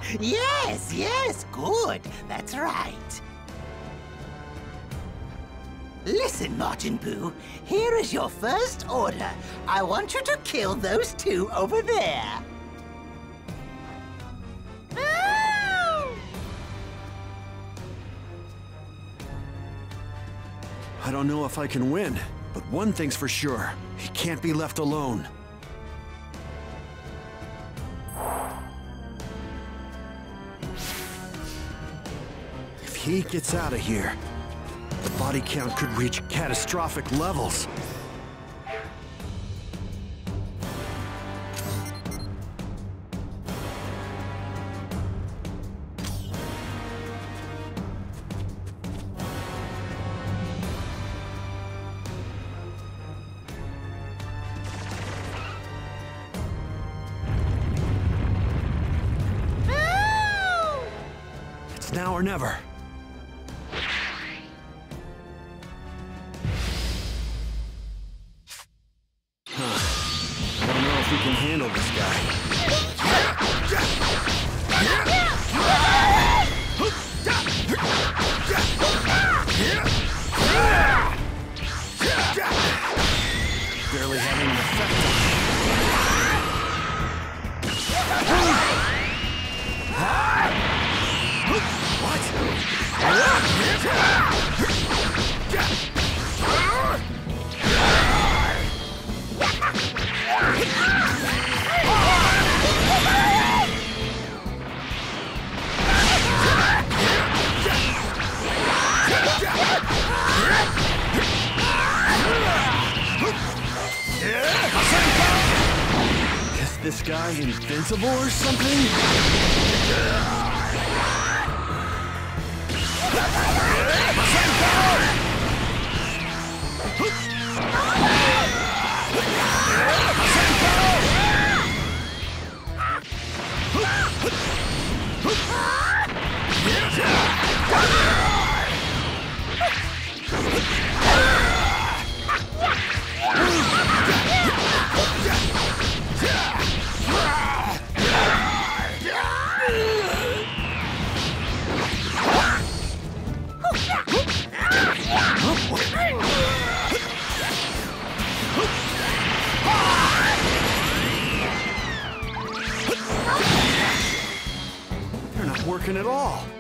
Yes, yes, good. That's right. Listen, Martin Boo, here is your first order. I want you to kill those two over there. I don't know if I can win, but one thing's for sure. He can't be left alone. If he gets out of here, the body count could reach catastrophic levels. It's now or never. I don't know if we can handle this guy. Barely having an effect on him. Is this guy invincible or something? They're not working at all.